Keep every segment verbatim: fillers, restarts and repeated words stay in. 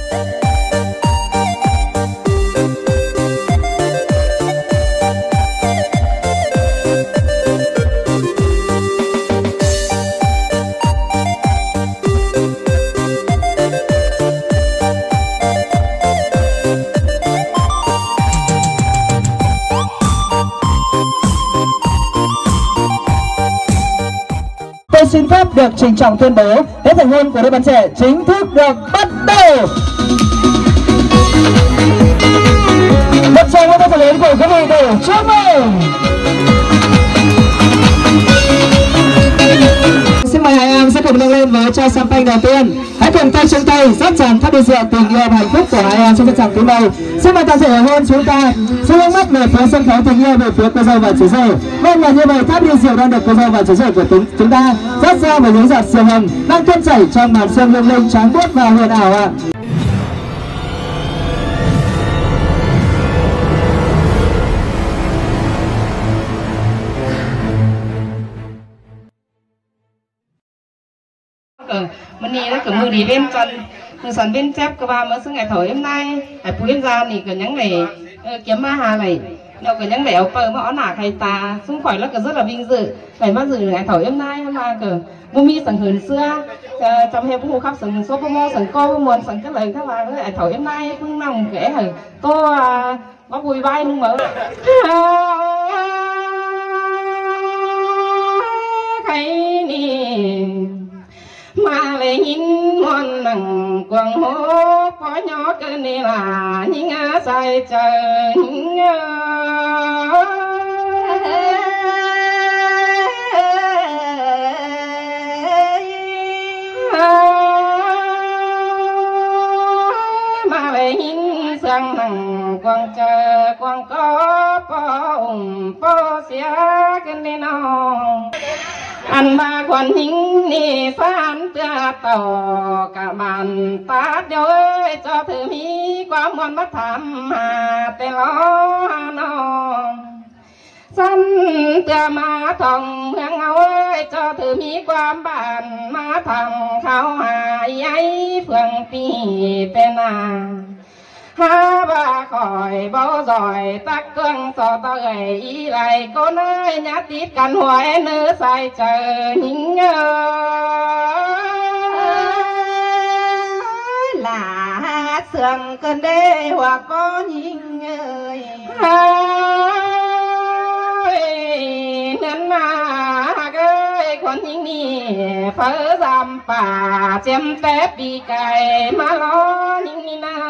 Tôi xin phép được trịnh trọng tuyên bố lễ thành hôn của đôi bạn trẻ chính thức được bắt đầu. Một tràng vỗ tay thật lớn của quý vị để chúc mừng. Xin mời hai em sẽ cùng nâng lên với chai champagne đầu tiên. Hãy cùng tay chung tay rót tràn thắp ly rượu tình yêu và hạnh phúc của hai em trong tràng quý màu. Xin mời toàn thể hôn chúng ta sẽ hướng mắt về phía sân khấu tình yêu, về phía cô dâu và chú rể. Vâng, và như vậy tháp ly rượu đang được cô dâu và chú rể của chúng ta rót ra với những giọt siêu hồng đang tuôn chảy trong màn sương lung linh trắng buốt và huyền ảo ạ. Mình đi nó cứ mưa đi bên chân, mình sẵn bên chép cơ ba mới sáng ngày thổi hôm nay, ngày cuối em ra thì cứ nhắn này kiếm ma hà này, đâu cứ nhắn này áo pơ mà ó nả hay ta, xung khỏi nó cứ rất là vinh dự, ngày mà dự ngày thổi hôm nay mà cứ mua mi sẵn hờn xưa, trong hệ phụ khắp sẵn số cô mô sẵn cô muốn sẵn cái lời các bạn ngày thổi hôm nay cũng nằm kể hở tô có vui vai luôn mà. Cái này mà lại nhìn ngon nặng quăng hố có nhỏ cái này là những á sai trời những mà lại nhìn sang nặng quăng trời quăng có bông bó xía cái này nó anh ba quan hình nì phan tia tàu cả bàn ta điều ơi cho thử mi qua muôn mắt thảm hà tên lo nó săn tia má thòng hương ơi cho thử mi qua bàn má thòng khao hà ấy phường tì tên à ha ba khỏi bao giỏi tắc cương so ta gầy ý lại cô ơi nhát tít căn hoài nữ sai chờ những là hát sương cơn đê hoặc có những ơi nên mà cái con những ni phở giam bà chém tép bị cày mà lo những ni na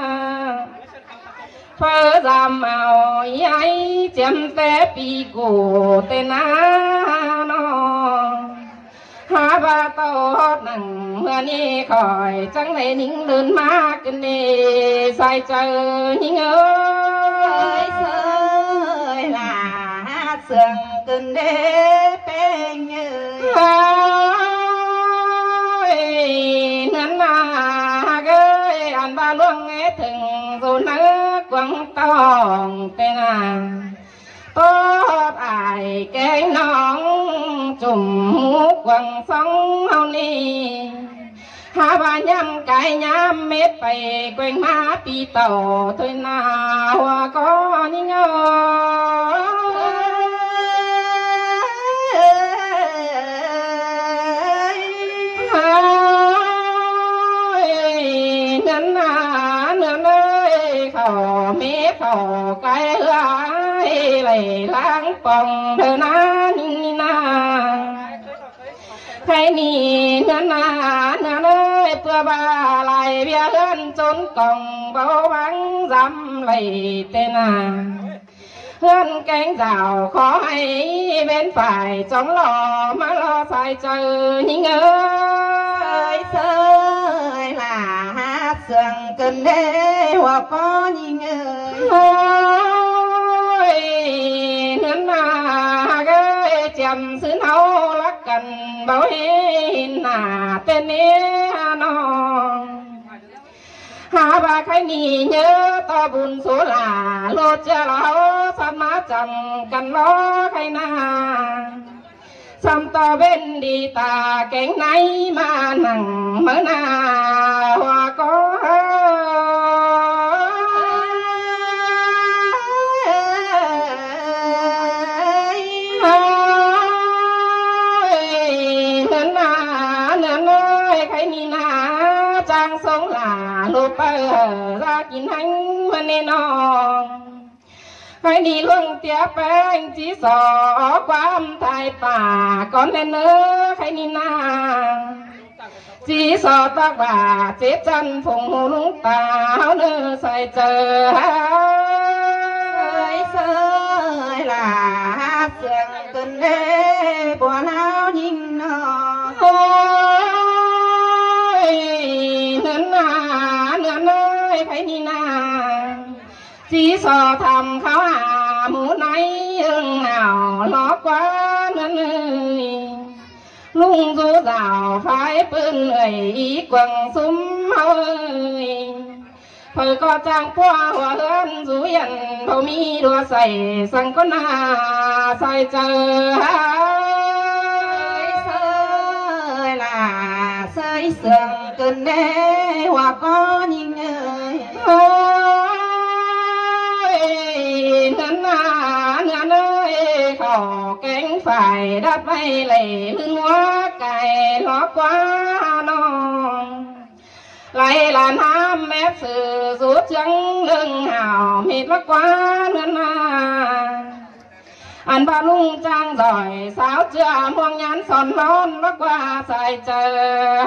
phở giam màu ấy chém tép bị cổ tên á nó ha ba tàu hót nặng mưa ni khỏi chẳng này những lớn má kinh đi sai chờ những ơi ơi là hát sương cơn đê bên ơi nên là cái anh ba luôn nghe từng rồi nỡ quăng tòng tên à tốt ai cái nón chùm mũ quăng sóng hao ni ha ba nhắm cái nhắm mét bay quanh má pi tàu thôi nào hoa có những cái ai lại lãng phòng thơ na ni na hay ni na na na nơi bữa ba lại bia hơn trốn còng bao bắn dám lầy tên à hơn cánh rào khó hay bên phải chống lò mà lo phải chờ những ơi ơi là hát sương cơn đê hoặc có những ơi nên là cái chầm xứ nấu lắc cần bảo hin là tên ấy nó ha ba cái ni nhớ to buồn số là lô cha lão san má chồng cần lo cái na sam to bên đi ta cánh này mà nặng mơ na hoa có là lô bơ ra kín hành mà nên non phải đi luôn tiếp anh chỉ sợ qua âm thái bà con lên nữa phải đi na chỉ sợ ta bà chết chân phùng hồ lúng táo nữa xoay chờ ơi sơi là sương cơn lê của lão nhìn nó ôi nương à nương ơi phải đi na chỉ sợ thầm kháo à muốn nói ưng nào nó quá nương ơi lung du rào phải bưng người quần súng ơi thời có trang qua hòa hơn rú yên thầu mi đua say sang con na say chờ sơi là sơi sương cơn đê hòa có nhìn ơi ơi ngân à ngân ơi khổ cánh phải đáp bay lầy lưng hóa cài nó quá non lại là nam mép sự rút trắng lưng hào mịt nó quá ngân à anh ba lung trang giỏi sáo chưa muông nhắn son lon nó qua xài chờ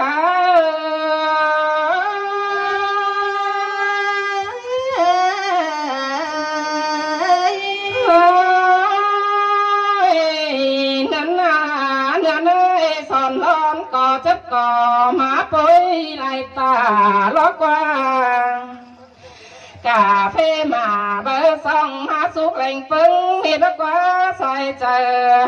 son lon có chất có má bôi lại tà ló qua cà phê mà bơ xong hát xúc lành phấn thì nó quá xoay chờ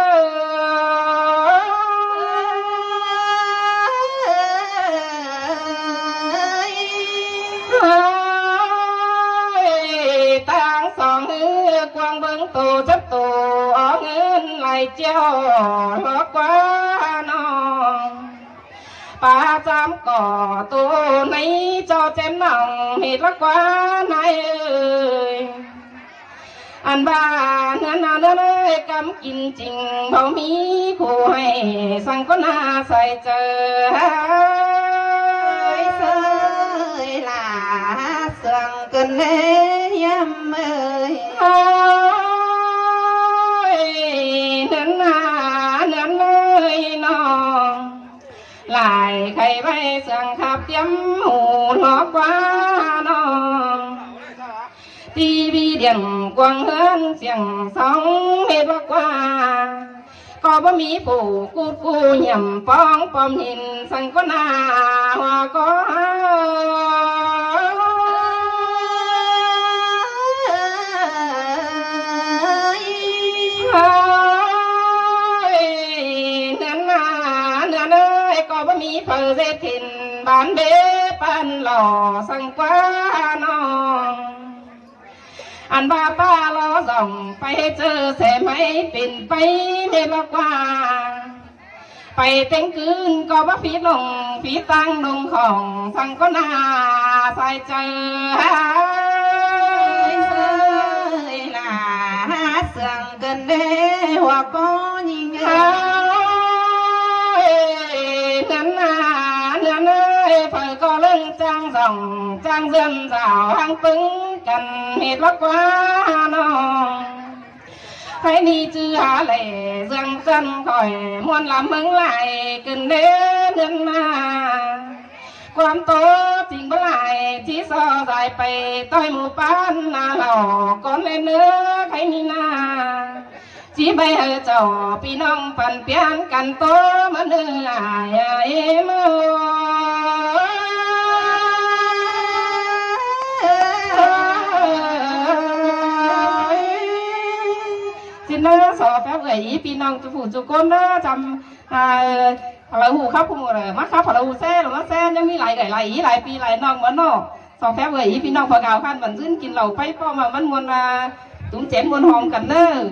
tăng sòng hư quang vững tù chất tù ở ngân lại treo nó quá non ba trăm cỏ tu nấy cho chém lòng hít lắc quá này ơi anh ba ngân nào nữa ơi cắm kín trình bao mi khu hay sang con na xoay chờ ơi sơi là sương cơn lê yếm ơi ơi nấn à nấn ơi non lại khay bay sang khắp tiêm hồ nó quá non tivi điện quang hơn tiếng sóng hết nó qua có bấm mỹ phủ cút cu nhầm phong phong nhìn sang con na hoa có mi phơi dệt thìn bán bế bán lò sang quá non anh ba ba lo dòng bay chơi xe máy pin bay mê lo qua bay tiếng cướn có bác phí lồng phí tăng đồng khổng sang có na sai chơi là sương gần đê hoa có nhìn phải có lưng trang dòng trang dân rào hang cứng cần hết lắc quá non thấy đi chứ há lệ dương chân khỏi muốn làm mừng lại cần đến nhân à quan tố tình bất lại chỉ so dài bày tôi một bán là lò con lên nữa thấy ni na chỉ bay ở chầu pi nong phần pian cần tố mà đưa lại em xin nó sò phép gửi pi nong cho phụ cho con đó chăm là hù khóc không rồi mắt khóc là hù xe rồi mắt xe nhưng mi lại gửi lại ý lại pi lại nong vẫn nó sò phép gửi pi nong phải gạo khăn vẫn giữ kín lầu phay po mà vẫn muốn túm chém muốn hòm cần nữa.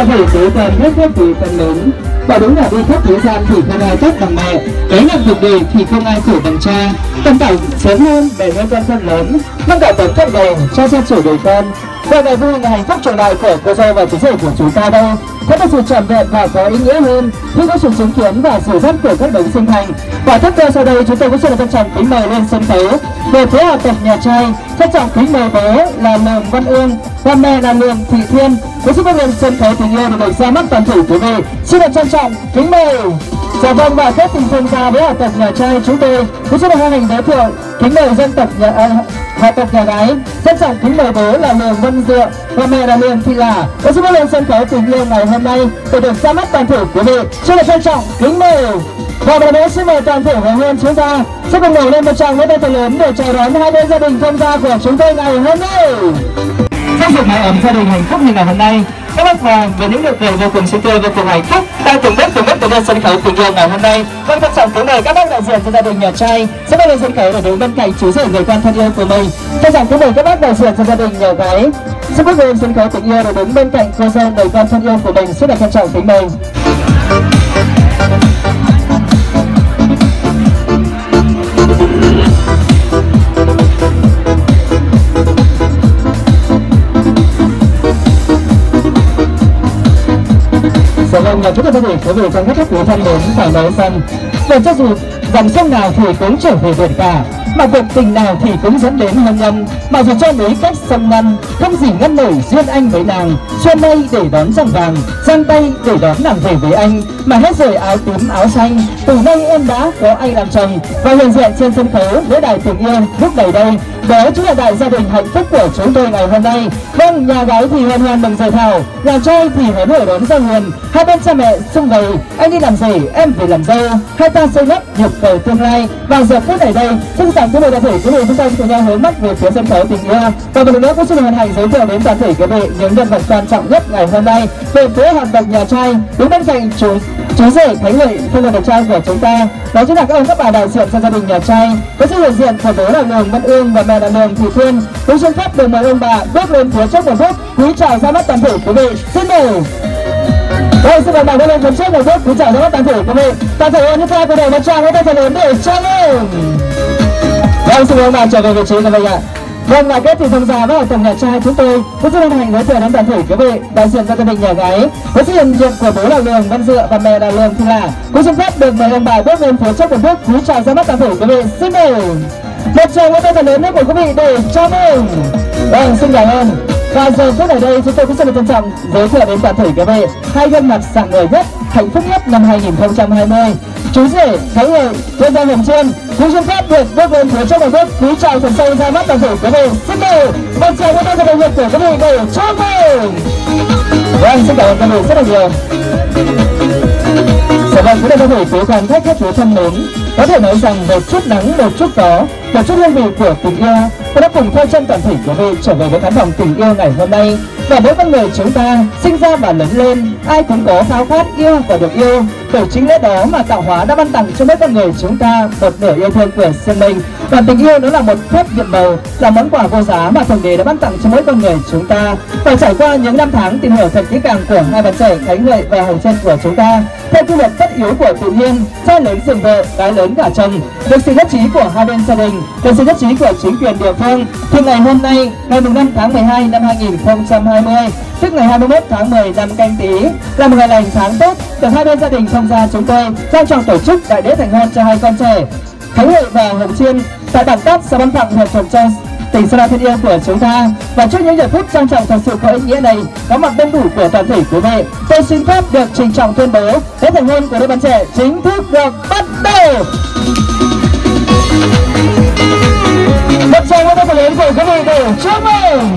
thể tới toàn hết hết vì phần lớn. Và đúng là đi khắp thế gian thì không ai tốt bằng mẹ, cái nặng cuộc đời thì không ai khổ bằng cha. Tâm tạo sớm hơn để nuôi con thân lớn, nâng đạo tấm thân đầu cho gia chủ đời con. Và ngày vui ngày hạnh phúc trở lại của cô dâu và chú rể của chúng ta đâu có được sự trọn vẹn và có ý nghĩa hơn khi có sự chứng kiến và sự dắt của các đấng sinh thành. Và tiếp theo sau đây chúng tôi cũng xin được trân trọng kính mời lên sân khấu về phía họ tộc nhà trai, trân trọng kính mời bố là Lường Văn Ương và mẹ là Lường Thị Thiên cũng xin lên sân khấu tình yêu để ra mắt toàn thể quý vị. Xin được trân trọng kính mời. Dạ vâng, và kết tình thân gia với họ tộc nhà trai chúng tôi cũng xin được hân hạnh giới thiệu kính mời dân tộc nhà à, họ tộc nhà gái, trân trọng kính mời bố là Lường Văn Dựa và mẹ là Lường Thị Lả cũng xin lên sân khấu tình yêu ngày hôm nay để được ra mắt toàn thể quý vị. Xin được trân trọng kính mời. Và bây giờ xin mời toàn thể hội hôn chúng ta sẽ cùng nổi lên một tràng vỗ tay thật lớn để chào đón hai bên gia đình thông gia của chúng tôi ngày hôm nay. Trong dịp mái ấm gia đình hạnh phúc như ngày hôm nay, các bác hoàng về những nụ cười vô cùng xinh tươi, vô cùng hạnh phúc đang cùng bước cùng bước đến sân khấu tình yêu ngày hôm nay. Vâng, trân trọng kính mời các bác đại diện cho gia đình nhà trai sẽ bước lên sân khấu để đứng bên cạnh chú rể người con thân yêu của mình. Trân trọng kính mời các bác đại diện cho gia đình nhà gái sẽ bước lên sân khấu tình yêu để đứng bên cạnh cô dâu người con thân yêu của mình. Rất là trân trọng kính mời. Dạ vâng, và chúng ta có thể có về trong các các quý thân đến phải nói rằng để cho dù dòng sông nào thì cũng trở về biển cả, mà cuộc tình nào thì cũng dẫn đến hôn nhân, mà dù cho núi cách sông ngăn không gì ngăn nổi duyên anh với nàng. Xuân mây để đón trăng vàng, giang tay để đón nàng về với anh, mà hết rồi áo tím áo xanh, từ nay em đã có anh làm chồng. Và hiện diện trên sân khấu lễ đài tình yêu lúc này đây, đó chính là đại gia đình hạnh phúc của chúng tôi ngày hôm nay. Vâng, nhà gái thì hoan hoan mừng rời thảo, nhà trai thì hớn hở đón giao huyền, hai bên cha mẹ sum vầy, anh đi làm rể em về làm dâu, hai ta xây lắp nhập cầu tương lai. Và giờ phút này đây, xin tặng quý vị đại thể quý vị chúng ta cùng nhau hướng mắt về phía sân khấu tình yêu. Và một lần nữa cũng xin hân hạnh giới thiệu đến toàn thể quý vị những nhân vật quan trọng nhất ngày hôm nay về phía họ tộc nhà trai đứng bên cạnh chú chú rể Khánh Huệ phương là đẹp trai của chúng ta, đó chính là các ông các bà đại diện cho gia đình nhà trai với sự hiện diện của bố là Lường Văn Ương và mẹ là Lường Thị Thiên. Cũng xin phép được mời ông bà bước lên phía trước một bước quý chào ra mắt toàn thể quý vị. Xin mời. Đây, xin mời bà lên phía trước một bước quý chào ra mắt toàn thể quý vị. Toàn thể ơn như ta của đầu một tràng với tay thật lớn để chào mừng. Vâng, xin mời ông bà trở về vị trí của mình ạ. Vâng, và kết thì thông gia với họ tộc nhà trai chúng tôi cũng xin hân hạnh giới thiệu đến toàn thể quý vị đại diện cho gia đình nhà gái với sự hiện diện của bố là Lường Văn Dựa và mẹ là Lường Thị Lả. Cũng xin phép được mời ông bà bước lên phía trước một bước quý chào ra mắt toàn thể quý vị. Xin mời. Một tràng với tay thật lớn nhất của quý vị để chào mừng. Vâng, xin cảm ơn. Và giờ phút ở đây chúng tôi cũng xin được trân trọng giới thiệu đến toàn thể quý vị hai gương mặt rạng ngời nhất, hạnh phúc nhất năm hai nghìn không trăm hai mươi. Chú rể Khánh Huệ, cô dâu Hồng Chiên cũng xin phép được bước lên phía trước một bước quý chào thật sâu ra mắt toàn thể quý vị. Xin mời một tràng với tay thật lớn nhất của quý vị để chào mừng. Vâng, xin cảm ơn quý vị rất là nhiều. Dạ vâng, cũng đây có thể cố gắng khách khách quý thân mến, có thể nói rằng một chút nắng, một chút gió, một chút hương vị của tình yêu tôi đã cùng theo chân toàn thể quý vị trở về với khán phòng tình yêu ngày hôm nay. Và mỗi con người chúng ta sinh ra và lớn lên, ai cũng có khao khát yêu và được yêu. Bởi chính lẽ đó mà tạo hóa đã ban tặng cho mỗi con người chúng ta một nửa yêu thương của riêng mình. Và tình yêu nó là một phép nhiệm màu, là món quà vô giá mà thượng đế đã ban tặng cho mỗi con người chúng ta. Và trải qua những năm tháng tìm hiểu thật kỹ càng của hai bạn trẻ Khánh Huệ và Hồng Chiên của chúng ta, theo quy luật tất yếu của tự nhiên, trai lớn rừng vợ, gái lớn gả chồng, được sự nhất trí của hai bên gia đình, được sự nhất trí của chính quyền địa phương, thì ngày hôm nay, ngày năm tháng mười hai năm hai nghìn không trăm hai mươi, tức ngày hai mươi mốt tháng mười năm Canh Tý, là một ngày lành tháng tốt, được hai bên gia đình thông gia chúng tôi trang trọng tổ chức đại lễ thành hôn cho hai con trẻ Khánh Huệ và Hồng Chiên tại bản Tát, xã Văn Phạng, huyện Thuận Châu, tỉnh Sơn La thân yêu của chúng ta. Và trước những giờ phút trang trọng thật sự có ý nghĩa này, có mặt đông đủ của toàn thể quý vị, tôi xin phép được trình trọng tuyên bố lễ thành hôn của đôi bạn trẻ chính thức được bắt đầu. Một tràng vỗ tay thật lớn của quý vị để chúc mừng.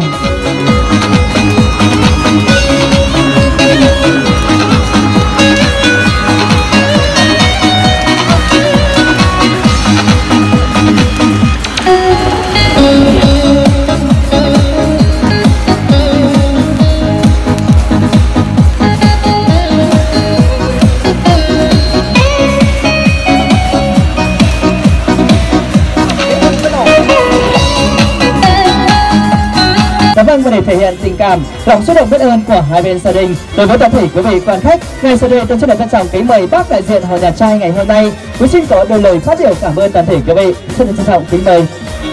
Vâng, dương và để thể hiện tình cảm, lòng xúc động biết ơn của hai bên gia đình đối với toàn thể quý vị quan khách. Ngày sau đây tôi xin được trân trọng kính mời bác đại diện họ nhà trai ngày hôm nay. Quý xin có đôi lời phát biểu cảm ơn toàn thể quý vị. Xin được trân trọng kính mời.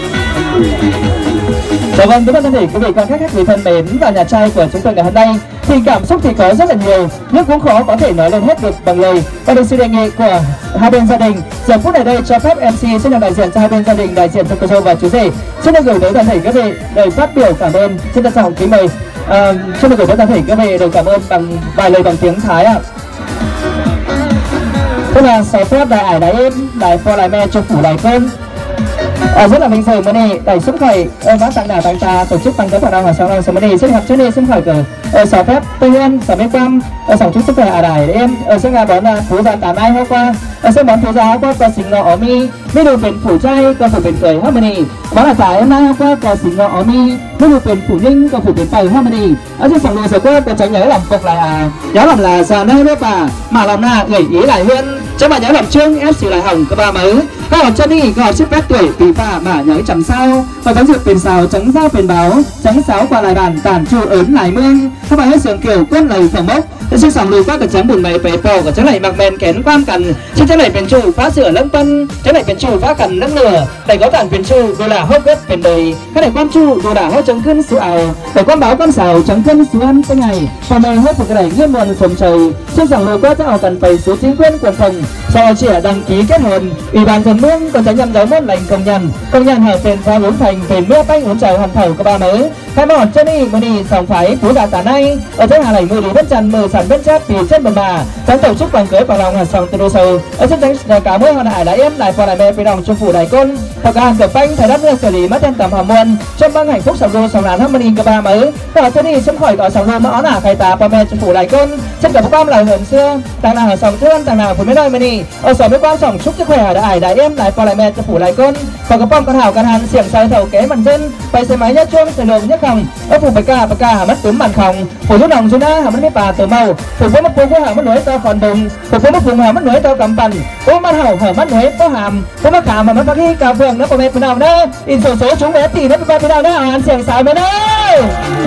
Dạ vâng, kính thưa toàn thể quý vị quan khách khách quý thân mến, và nhà trai của chúng tôi ngày hôm nay thì cảm xúc thì có rất là nhiều, nhưng cũng khó có thể nói lên hết được bằng lời. Và được sự đề nghị của hai bên gia đình, giờ phút này đây cho phép em xê xin được đại diện cho hai bên gia đình, đại diện cho cô dâu và chú rể xin được gửi tới toàn thể quý vị lời phát biểu cảm ơn. Xin trân trọng kính mời. À, xin được gửi tới toàn thể quý vị lời cảm ơn bằng vài lời bằng tiếng Thái ạ. Tức là sáu phép đại ải đại em đại phò đại mẹ cho phủ đại cơn. À, rất là vinh dự mới này tại xúc khởi bác tặng đảo tặng ta tổ chức tăng cấp hoạt động ở sau này mới này xin học trước đây xin khởi cờ sáu phép tây nguyên sáu mươi quam ở sòng chúc sức khỏe à đài em ở sân nhà bón là phú gia tám ai hôm qua ở sân bón phú gia hôm qua có xình ngọ ở mi mi đồ biển phủ trai có phủ biển cười harmony bón là tại em nay hôm qua có xình ngọ ở mi mi đồ biển phủ ninh có phủ biển tây harmony ở trên sòng đồ giờ qua có tránh nhớ làm cục lại à nhớ làm là giờ nay đó bà mà làm là gửi ý lại hơn chứ mà nhớ làm trương ép xì lại hỏng có ba mới có học chân đi có học ship bét tuổi tỷ phà mà nhớ chẳng sao và trắng dược tiền xào trắng dao tiền báo trắng sáo qua lại bàn tàn chu ớn lại mương các bạn hết sườn kiểu quân lời phòng mốc xin sòng lùi qua cả trắng bùn mày bể bò cả trắng này mặc mền kén quan cằn xin trắng này biển chủ phá sửa lân tân trắng này biển chủ phá cằn lân lửa đầy có tàn biển chủ đồ là hốt kết biển đời cái này quan chủ đồ đả hốt trắng cân số ảo để quan báo quan xào trắng cân số ăn cái ngày và mày hốt một cái này nguyên nguồn phòng trời xin sòng lùi qua cho cần phải số chính quyền quần phòng sau chỉ đăng ký kết hôn ủy ban dân mương còn tránh nhằm giáo môn lành công nhân công nhân hợp tiền phá bốn thành tiền mưa bánh uống chào hoàn thầu có ba mới khai mỏ chân đi mà đi sòng phái phú đạt tả nay ở trên hà lầy mưa đi bất trần mưa sản bất chát vì chết bần bà tránh tổ chức bằng cưới bằng lòng hàn sòng từ đô sầu ở trên tránh cả mới hoàn hải lại em lại phò lại mẹ phía đồng trong phủ đại côn thọ cả hàng cửa phanh thầy đắp mưa xử lý mất tên tầm hàm muôn trong băng hạnh phúc sòng đô sòng làn harmony có ba mới ở chân đi xuống khỏi gọi sòng đô mà ó nả khai tà phò mẹ trong phủ đại côn trên cả bom lại hờn xưa tàng nào sòng thương tàng nào phủ mới nơi mà đi ở sòng mới quan sòng chúc sức khỏe đã ải đại em lại phò lại mẹ trong phủ đại côn và có bom con hảo con hàn xiềng sai thầu kế màn dân bay xe máy nhất chuông xe lồng nhất khòng ở phủ bạch ca bạch ca hả mất túm màn khòng phủ rút lòng xuống á hả mất mấy bà từ màu phủ phố mất phố hả mất núi to còn bùng phủ phố mất vùng hả mất núi to cầm bàn phố mất hậu hở mất núi phố hàm phố mất khảm mà mất bác khi cà phường nó còn mẹ phần nào đó in sổ số chúng bé tỉ nó ba phần nào đó hàn xiềng sai mới đấy.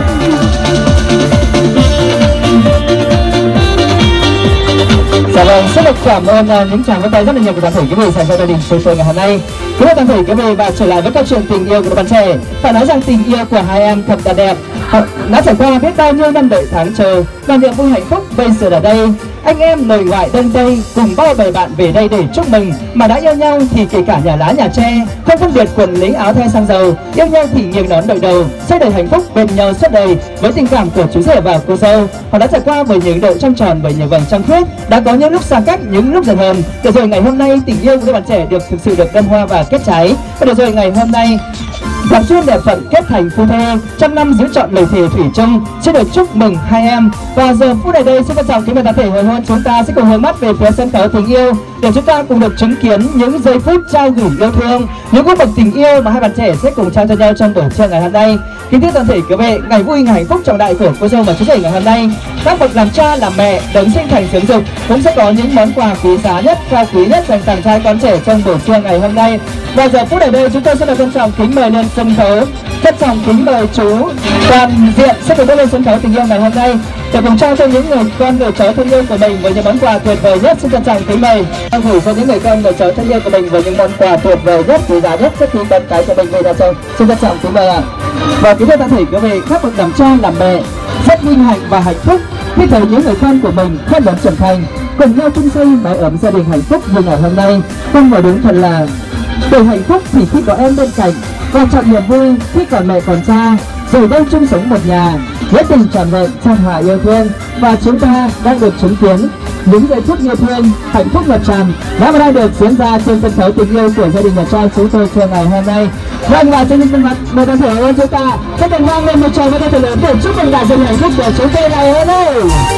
Dạ vâng, rất là cảm ơn uh, những tràng vỗ tay rất là nhiều của toàn thể quý vị dành cho gia đình tôi tôi ngày hôm nay. Kính thưa toàn thể quý vị, và trở lại với câu chuyện tình yêu của bạn trẻ, phải nói rằng tình yêu của hai em thật là đẹp. Họ đã trải qua biết bao nhiêu năm đợi tháng chờ và niềm vui hạnh phúc bây giờ ở đây. Anh em nội ngoại đông tây cùng bao bầy bạn về đây để chúc mừng, mà đã yêu nhau thì kể cả nhà lá nhà tre, không phân biệt quần lính áo the xăng dầu, yêu nhau thì nghiêng nón đội đầu, xây đời hạnh phúc bên nhau suốt đời. Với tình cảm của chú rể và cô dâu, họ đã trải qua với những độ trăng tròn, với những vầng trăng khuyết, đã có những lúc xa cách, những lúc dần hơn. Để rồi ngày hôm nay tình yêu của các bạn trẻ được thực sự được đâm hoa và kết trái. Và để rồi ngày hôm nay Gặp duyên đẹp phận kết thành phu thê, trăm năm giữ trọn lời thề thủy chung. Xin được chúc mừng hai em. Và giờ phút này đây xin trân trọng kính mời toàn thể hồi hôn chúng ta sẽ cùng hướng mắt về phía sân khấu tình yêu để chúng ta cùng được chứng kiến những giây phút trao gửi yêu thương, những cung bậc tình yêu mà hai bạn trẻ sẽ cùng trao cho nhau trong buổi trưa ngày hôm nay. Kính thưa toàn thể quý vị, ngày vui ngày hạnh phúc trọng đại của cô dâu và chú rể ngày hôm nay, các bậc làm cha làm mẹ đấng sinh thành dưỡng dục cũng sẽ có những món quà quý giá nhất, cao quý nhất dành tặng trai con trẻ trong buổi trưa ngày hôm nay. Và giờ phút này đây chúng tôi sẽ được trân trọng kính mời lên sân khấu, trân trọng kính mời chú Toàn Diện sẽ được bước lên sân khấu tình yêu ngày hôm nay để cùng trao cho những người con người cháu thân yêu của mình với những món quà tuyệt vời nhất. Xin trân trọng kính mời trao gửi cho những người con người cháu thân yêu của mình với những món quà tuyệt vời nhất, quý giá nhất trước khi con cái của mình về nhà chồng. Xin trân trọng kính mời ạ. Và kính thưa toàn thể quý vị, các bậc làm cha làm mẹ rất vinh hạnh và hạnh phúc khi thấy những người con của mình khôn lớn trưởng thành, cùng nhau chung xây mái ấm gia đình hạnh phúc như ngày hôm nay. Không nói đúng thật là để hạnh phúc thì khi có em bên cạnh, quan trọng niềm vui khi còn mẹ còn cha, rồi đây chung sống một nhà, nghĩa tình trọn vẹn chan hòa yêu thương. Và chúng ta đang được chứng kiến những giây phút yêu thương, hạnh phúc ngập tràn đã và đang được diễn ra trên sân khấu tình yêu của gia đình nhà trai chúng tôi trưa ngày hôm nay. Vâng, và trên khuôn mặt mời toàn thể ơn chúng ta sẽ cùng vang lên một tràng với thật lớn để chúc mừng đại gia đình hạnh phúc của chúng tôi ngày hôm nay.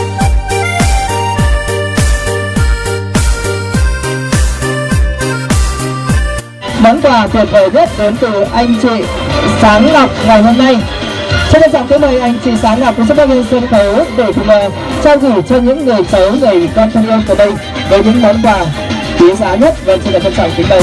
Món quà tuyệt vời nhất đến từ anh chị Sáng Ngọc ngày hôm nay. Xin trân trọng kính mời anh chị Sáng Ngọc cũng sẽ bước lên sân khấu để cùng trao gửi cho những người cháu, người con thân yêu của mình với những món quà quý giá nhất. Vâng, xin trân trọng kính mời.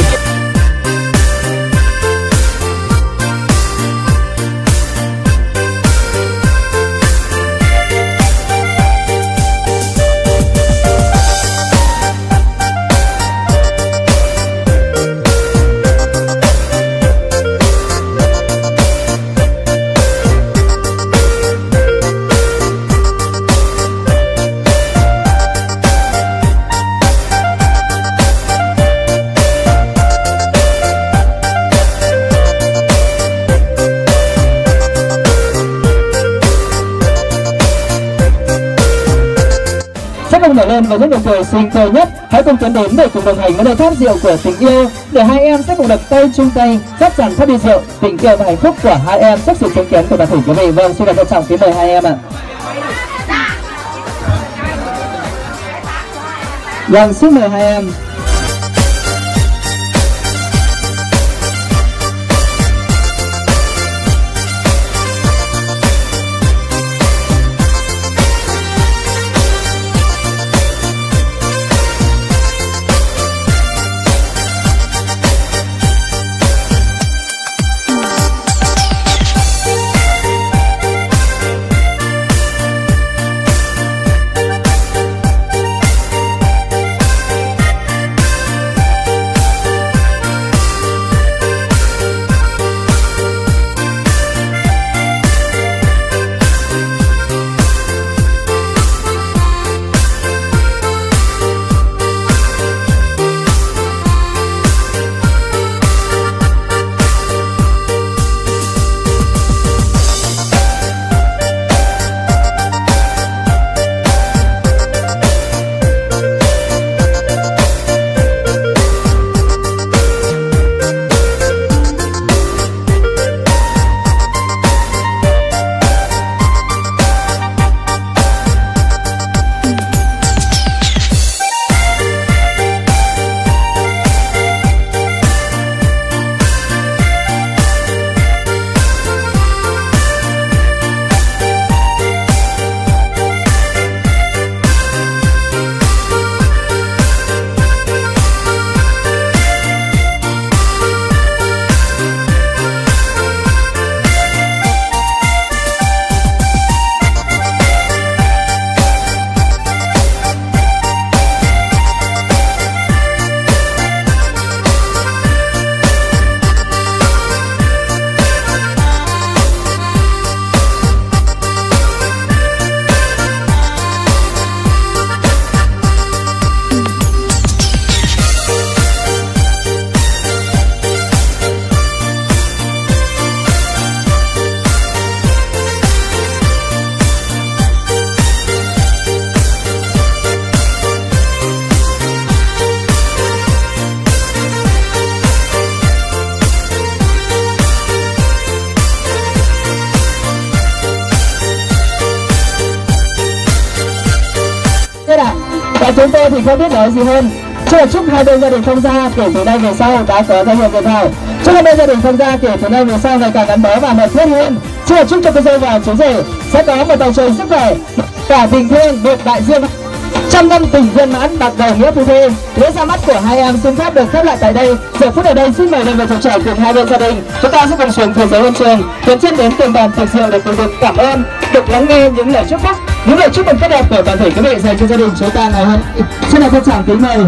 và những nụ cười xinh tươi nhất. Hãy cùng tiến đến để cùng đồng hành với lời tháp rượu của tình yêu, để hai em sẽ cùng đập tay chung tay dắt dàn tháp đi rượu tình yêu và hạnh phúc của hai em trước sự chứng kiến của toàn thể quý vị. Vâng, xin được trân trọng kính mời hai em ạ. Vâng, xin mời hai em. Và chúng tôi thì không biết nói gì hơn. Chúc chúc hai bên gia đình thông gia kể từ nay về sau đã có danh hiệu việt hảo. Chúc hai bên gia đình thông gia kể từ nay về sau ngày càng gắn bó và mật thiết hơn. Chúc chúc cho cô dâu và chú rể sẽ có một bầu trời sức khỏe, cả tình thương được đại dương, trăm năm tình viên mãn, bạc đầu nghĩa phu thê. Lễ ra mắt của hai em xin phép được khép lại tại đây. Giờ phút ở đây xin mời lên về chồng trẻ cùng hai bên gia đình, chúng ta sẽ cùng xuống thế giới hôn trường, tiến chân đến từng bàn tiệc rượu để cùng được cảm ơn, được lắng nghe những lời chúc phúc, những lời chúc mừng tốt đẹp của toàn thể quý vị dành cho gia đình chúng ta ngày hôm nay. Xin được trân trọng kính mời.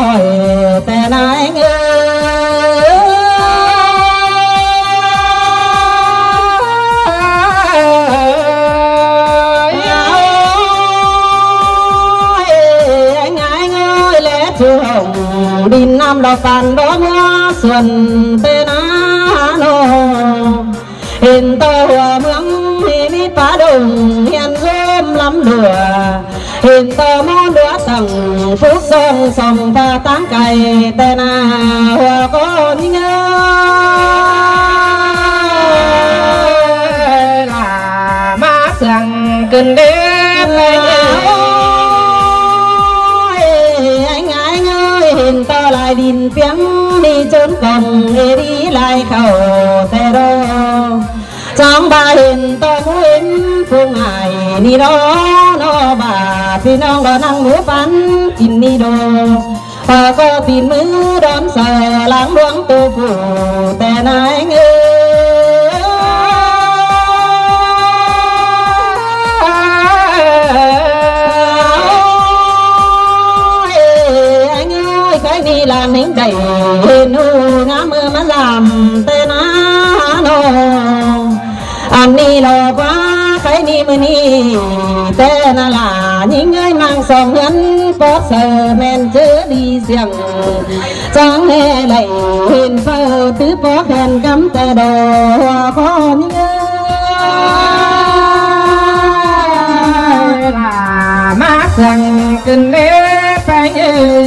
hỏi tên anh đi nam đò phàn đó mưa xuân tên á nô hình tơ hòa mướng thì mi phá đồng hiền rôm lắm lửa hình tơ món đứa tầng phúc sông sông và tán cày tên á hòa con nhớ là má sàng kinh đêm hình to lại đình tiếng đi trốn cùng đi lại khẩu tê đô trong ba hình to muốn phương hải đi đó nó bà thì nó có năng múa bắn chín đi đồ và có tin mứ đón sờ láng đuống tu phủ tê này đi làm những đầy nu ngã mưa mà làm tên á nô anh đi lo quá cái ni mưa ni tên là những người mang sòng ngân có sờ men chớ đi xiềng chẳng nghe lại hình phơ tứ bó khen cắm tờ đồ có những là mát rằng kinh đế phải như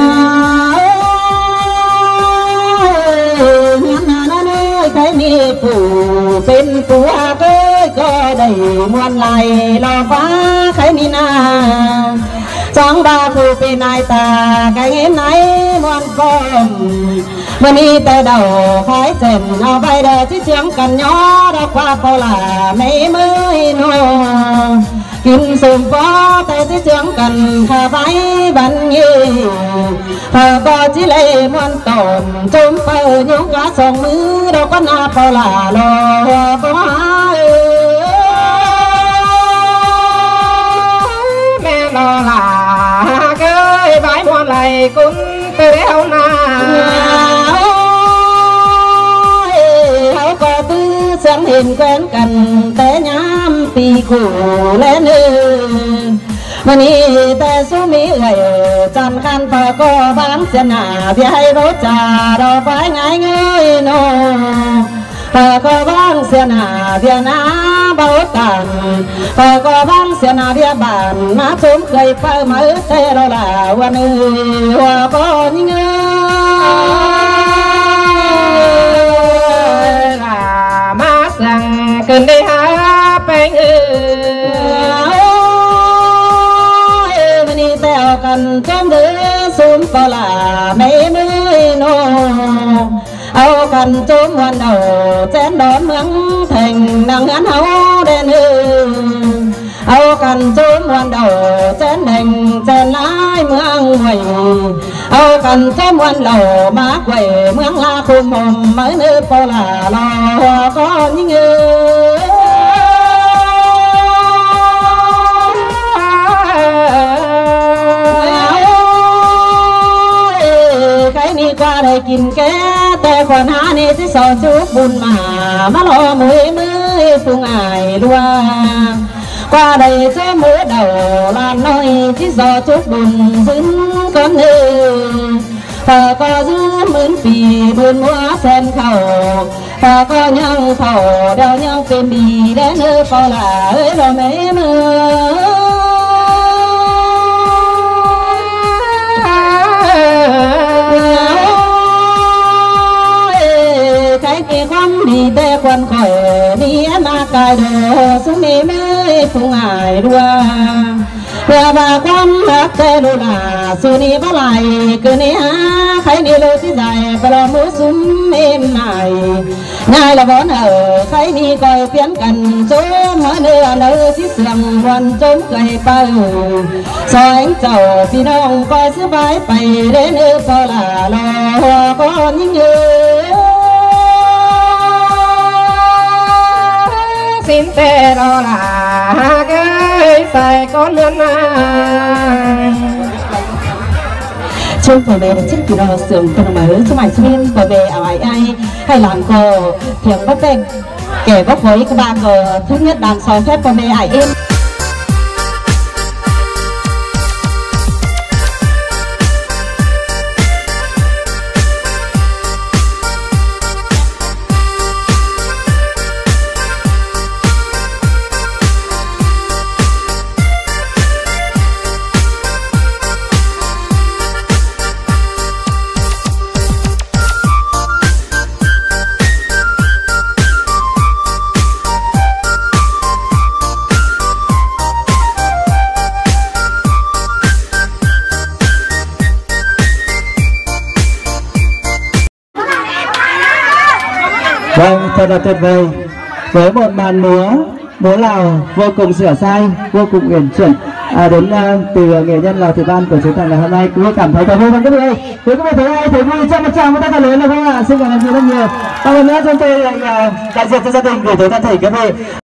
cái ni phủ bên phủ a cái có đầy muôn lại lo phá cái ni na trong ba phủ bên này ta cái em này muôn con mình đi tới đầu khói chèn ao bay đời chứ chẳng cần nhỏ đâu qua bao là mấy mới nô kim sùng phó tay chứ chẳng cần khả váy bắn như thờ có chỉ lấy muôn tổn trốn phơ những cá sông mứ đâu có na bao là lo có mẹ lo là cái bãi muôn này cũng từ đeo na hãy có tư sáng hình quen cần té nhám tì khủ lên mà ni té số mỹ gầy chăn khăn phở có bán xe nà thì hay rốt trà đâu phải ngay ngơi nô phở có bán xe nà thì ná bao tàn phở có bán xe nà thì bản má trốn cây phở mới tê đâu là quan ơi hòa có những là má rằng cần đi há bánh mình đi theo cần trong đứa xuống có là mấy mươi nô áo cần trốn hoàn đầu chén đón mướn thành năng ngắn hấu đen hư áo cần trốn hoàn đầu chén thành chén lái mướn ngoài áo cần trốn hoàn đầu má quẩy mướn la khum hồn mới nơi có là lo có những người cái ni qua đây kinh kéแต่คนหานี่ที่สอนชุบบุญมามาลอมือมือphùng ải lúa qua đây cho mưa đầu làm nóiที่สอนชุบบุญซึ้งcon ơi thờ có giữ mướn phì buồn múa sen khẩu thờ có nhau khẩu đeo nhau phim bì đến nơi có là ơi rồi mấy mưa cái kia không đi tê quần khỏi đi mà cài đồ xuống đi mới phùng ải đua và bà con đã tê đồ là xuống đi bắt lại cứ ní á thấy đi lối tí dài và lo mũi xuống êm này ngay là vốn ở thấy đi coi phiến cần chỗ mỗi nơi nơi tí sườn quần trốn cây bao soi ánh chầu phi nông coi sứ bái bày đến nơi có là lo có những người xin tê đó là cái sai con lươn chung phải về chính kỳ đó sườn tầng mở trong mảnh xuyên phải về ở ai ai hay làm cờ thiền bắt bên kẻ bắt với các ba cờ thứ nhất đàn soi phép phải về ai em. Vâng, thật là tuyệt vời. Với một màn múa, múa Lào vô cùng sửa sai, vô cùng uyển chuyển à, đến uh, từ nghệ nhân Lào Thủy Ban của chúng ta ngày hôm nay. Quý vị cảm thấy thật vui không quý vị ơi? Quý vị thấy hay, thấy vui cho một tràng một tay thật lớn được không ạ? Xin cảm ơn quý vị rất nhiều. Và lần nữa chúng tôi uh, đại diện cho gia đình gửi tới toàn thể quý vị